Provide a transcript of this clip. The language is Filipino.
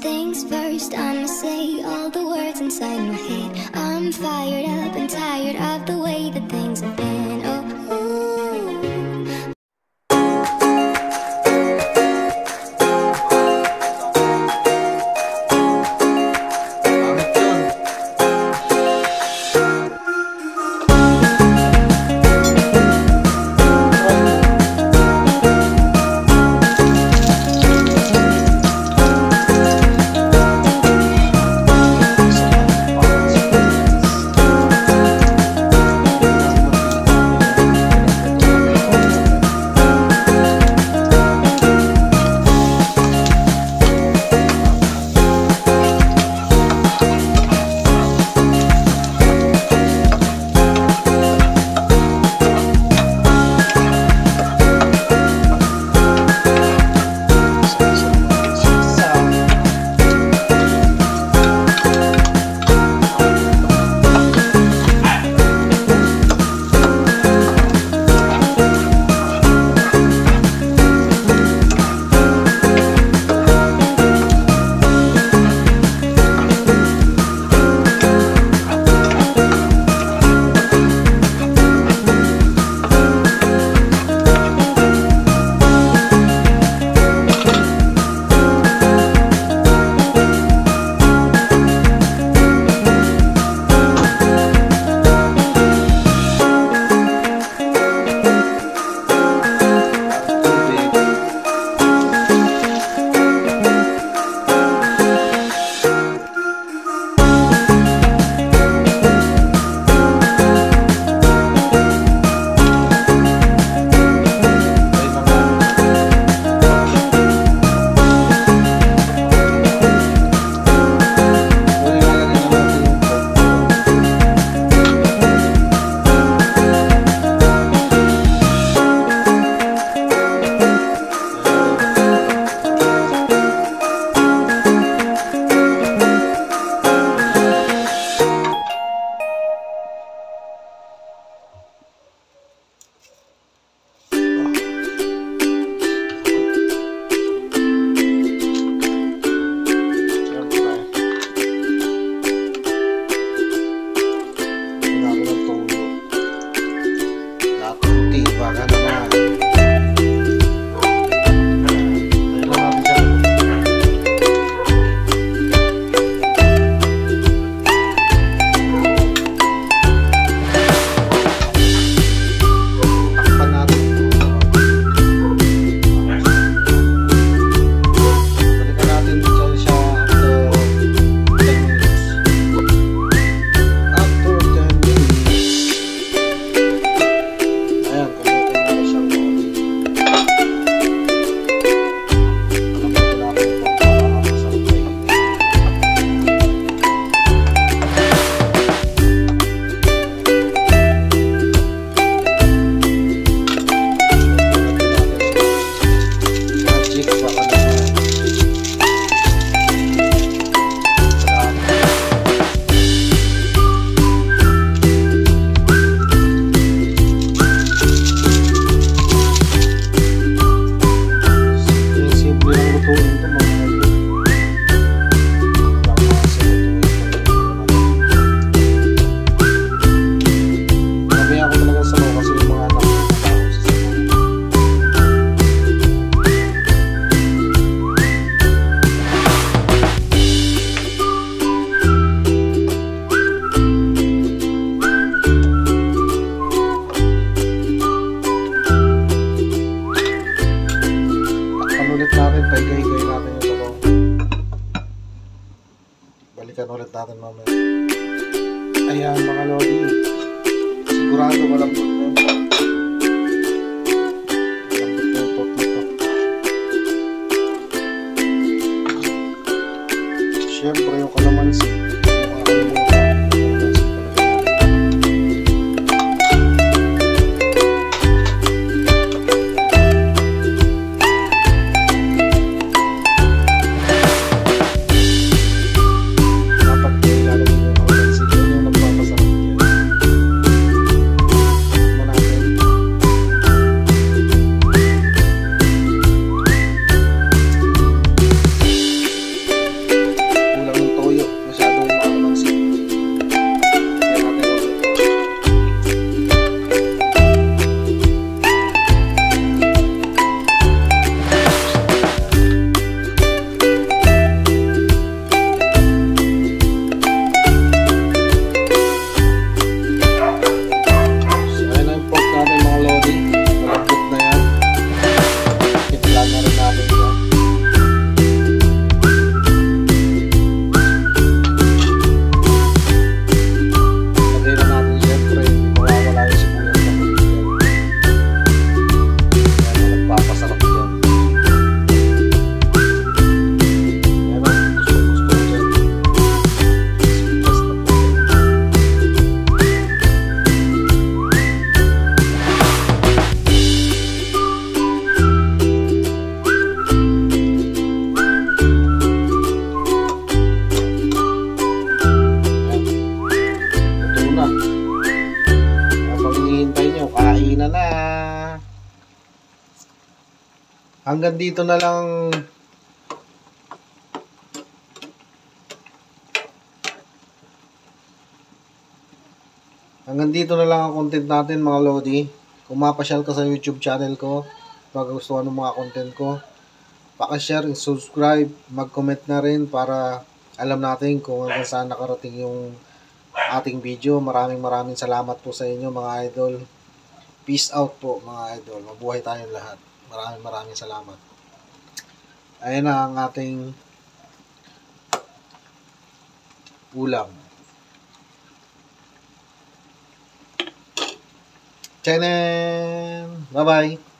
things first, I'ma say all the words inside my head. I'm fired up and tired of the way that things have been. Oh, balikan ulit natin mamaya. Ayan mga lodi, sigurado malambot na yun. Malambot na yung pot nito. Siyempre yung kalamansi, Hanggang dito na lang. Hanggang dito na lang ang content natin mga Lodi. Kung mapasyal ka sa YouTube channel ko, magustuhan ng mga content ko, paki-share and subscribe, mag-comment na rin para alam natin kung hanggang saan nakarating yung ating video. Maraming salamat po sa inyo mga idol. Peace out po mga idol. Mabuhay tayong lahat. Maraming salamat. Ayan na ang ating ulam. Chanen! Bye-bye!